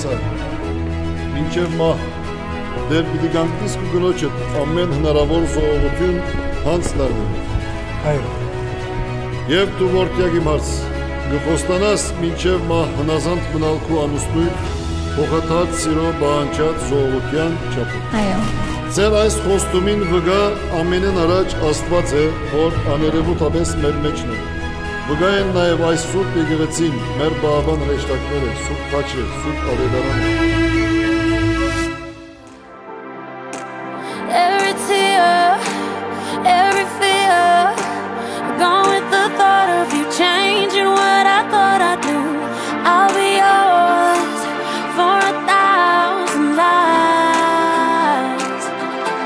Եսա, մինչև մահ, դեր պիտի գանք իսկ ու գնոչըտ ամեն հնարավոր զողողություն հանց լարվեն։ Այո։ Եվ դու որդյակ իմ հարց, գխոստանաս մինչև մահ հնազանդ մնալքու անուսնույթ, հողաթած սիրո բանջած զողողության չապը։ Այո։ Ձեր այս խոստումին վգա ամենեն առաջ Աստված է, որ աներևութաբես մեր մեջն է։ Վգա են նաև այս սուրբ եկեղեցին, մեր բաղաբան հրեշտակները, սուրբ խաչը, սուրբ ավետարանը։ Every tear, every fear, gone with the thought of you changing what I thought I'd do. I'll be yours for 1,000 lives.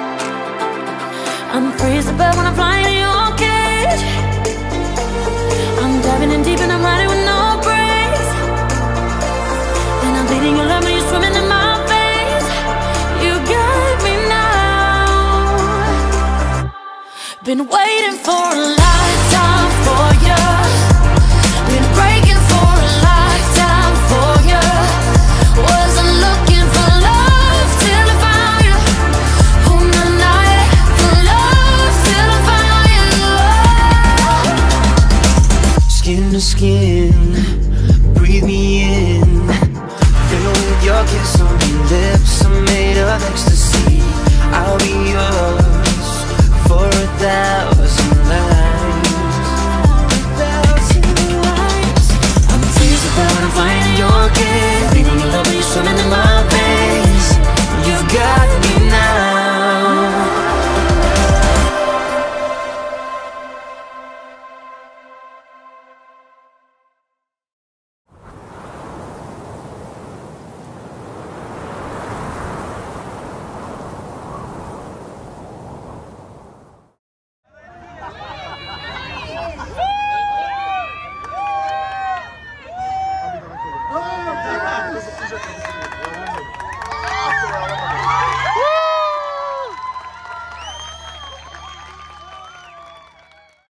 I'm free as a bird when I'm flying in your cage. I'm diving in deep and I'm riding with no brakes. And I'm bleeding your love when you're swimming in my face. You got me now. Been waiting for a lifetime for you. Been breaking for a lifetime for you. Wasn't looking for love till I found you. Oh, no, not for love till I found you. Skin to skin, breathe me in. Fill with your kiss on your lips, I'm made of ecstasy. I'll be yours for 1,000 lives. I'm free as a bird when I'm flying in your cage. Bleeding your love when you're swimming in my veins. You've got me now.